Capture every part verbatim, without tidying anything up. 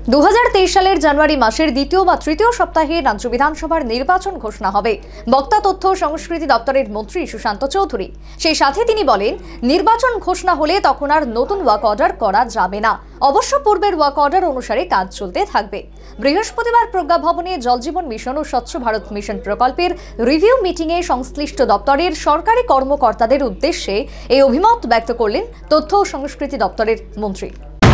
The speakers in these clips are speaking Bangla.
দু হাজার তেইশ সালের জানুয়ারি মাসের দ্বিতীয় বা তৃতীয় সপ্তাহে রাজ্য বিধানসভার নির্বাচন ঘোষণা হবে বক্তা তথ্য ও সংস্কৃতি দপ্তরের মন্ত্রী সুশান্ত চৌধুরী। সেই সাথে তিনি বলেন, নির্বাচন ঘোষণা হলে তখন আর নতুন ওয়ার্ক অর্ডার করা যাবে না, অবশ্য পূর্বের ওয়ার্ক অর্ডার অনুসারে কাজ চলতে থাকবে। বৃহস্পতিবার প্রজ্ঞা ভবনে জল জীবন মিশন ও স্বচ্ছ ভারত মিশন প্রকল্পের রিভিউ মিটিংয়ে সংশ্লিষ্ট দপ্তরের সরকারি কর্মকর্তাদের উদ্দেশ্যে এই অভিমত ব্যক্ত করলেন তথ্য ও সংস্কৃতি দপ্তরের মন্ত্রী।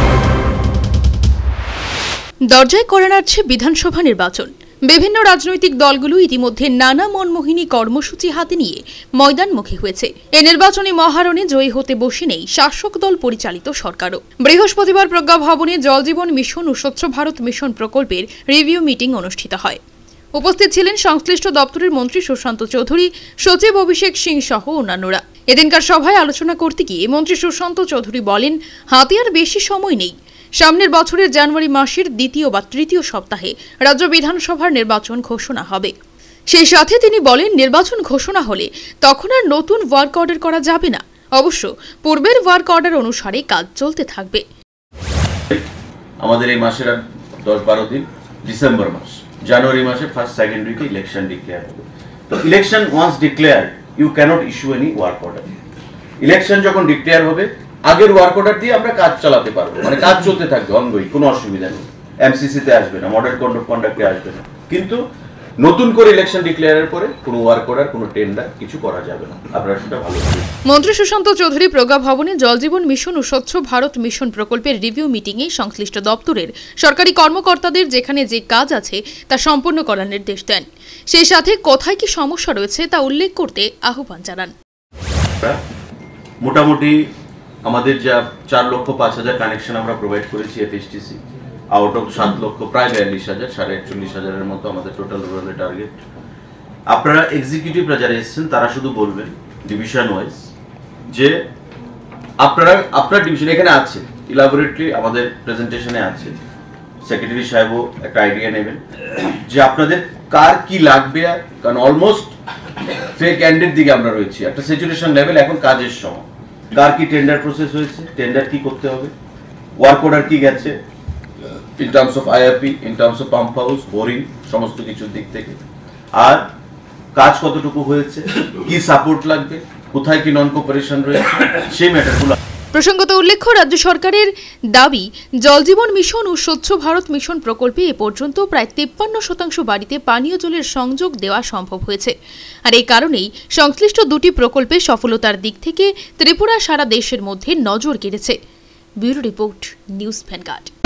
দরজায় করে নাড়ছে বিধানসভা নির্বাচন। বিভিন্ন রাজনৈতিক দলগুলো ইতিমধ্যে নানা মনমোহিনী কর্মসূচি হাতে নিয়ে ময়দানমুখী হয়েছে। এই নির্বাচনী মহারণে জয়ী হতে বসে নেই শাসক দল পরিচালিত সরকারও। বৃহস্পতিবার প্রজ্ঞা ভবনে জল জীবন মিশন ও স্বচ্ছ ভারত মিশন প্রকল্পের রিভিউ মিটিং অনুষ্ঠিত হয়। উপস্থিত ছিলেন সংশ্লিষ্ট দপ্তরের মন্ত্রী সুশান্ত চৌধুরী, সচিব অভিষেক সিং সহ অন্যান্যরা। এদিনকার সভায় আলোচনা করতে গিয়ে মন্ত্রী সুশান্ত চৌধুরী বলেন, হাতে আর বেশি সময় নেই। সামনের বছরের জানুয়ারি মাসের দ্বিতীয় বা তৃতীয় সপ্তাহে রাজ্য বিধানসভার নির্বাচন ঘোষণা হবে। সেই সাথে তিনি বলেন, নির্বাচন ঘোষণা হলে তখন আর নতুন ওয়ার্ক অর্ডার করা যাবে না, অবশ্য পূর্বের ওয়ার্ক অর্ডার অনুসারে কাজ চলতে থাকবে। আমাদের এই মাসের দশ বারো দিন ডিসেম্বর মাস, জানুয়ারি মাসে ফার্স্ট সেকেন্ড উইকে ইলেকশন ডিক্লেয়ার হবে। তো election once declare you can't issue any work order. Election যখন ডিক্লেয়ার হবে আগের ওয়ার্ক অর্ডার দিয়ে আমরা কাজ চালাতে পারবো, মানে কাজ চলতে থাকবে অনগোয়িং, কোনো অসুবিধা নেই। এমসিসি তে আসবে না, মডেল কোড অফ কন্ডাক্টে আসবে না, কিন্তু নতুন করে ইলেকশন ডিক্লেয়ারের পরে কোনো ওয়ার্ক অর্ডার, কোনো টেন্ডার কিছু করা যাবে না। আপনারা সেটা ভালো করে। মন্ত্রী সুশান্ত চৌধুরী প্রজ্ঞা ভবনে জল জীবন মিশন ও স্বচ্ছ ভারত মিশন প্রকল্পের রিভিউ মিটিংয়ে সংশ্লিষ্ট দপ্তরের সরকারি কর্মকর্তাদের যেখানে যে কাজ আছে তা সম্পন্ন করার নির্দেশ দেন। সেই সাথে কোথায় কি সমস্যা রয়েছে তা উল্লেখ করতে আহ্বান জানান। মোটামুটি আমাদের যা চার লক্ষ পাঁচ হাজার কানেকশন আমরা প্রোভাইড করেছি এফএসটিসি, আউট অফ সাত লক্ষ প্রায় বিয়াল্লিশ হাজার সাড়ে একচল্লিশ হাজারের মতো আমাদের টোটাল রুরাল টার্গেট। আপনারা এক্সিকিউটিভরা যারা এসেছেন তারা শুধু বলবেন ডিভিশন ওয়াইজ যে আপনারা আপনার ডিভিশন এখানে আছে, ইলাবোরেটলি আমাদের প্রেজেন্টেশনে আছে, সেক্রেটারি সাহেবও একটা আইডিয়া নেবেন যে আপনাদের কার কি লাগবে। কারণ অলমোস্ট ফেক এন্ডের দিকে আমরা রয়েছি, একটা স্যাচুরেশন লেভেল, এখন কাজের সময়। কার কি টেন্ডার প্রসেস হয়েছে, টেন্ডার কি করতে হবে, ওয়ার্ক অর্ডার কি গেছে in terms of IRP, in terms of pump house, boring, সমস্ত কিছুর দিক থেকে, আর কাজ কতটুকু হয়েছে, কি সাপোর্ট লাগবে, কোথায় কি নন কোঅপারেশন রয়েছে, সেই ম্যাটারগুলো। প্রসঙ্গত উল্লেখ্য, রাজ্য সরকারের দাবি, জল জীবন মিশন ও স্বচ্ছ ভারত মিশন প্রকল্পে এ পর্যন্ত প্রায় তেপ্পান্ন শতাংশ বাড়িতে পানীয় জলের সংযোগ দেওয়া সম্ভব হয়েছে। আর এই কারণেই সংশ্লিষ্ট দুটি প্রকল্পে সফলতার দিক থেকে ত্রিপুরা সারা দেশের মধ্যে নজর কেড়েছে। Bureau report, news vanguard.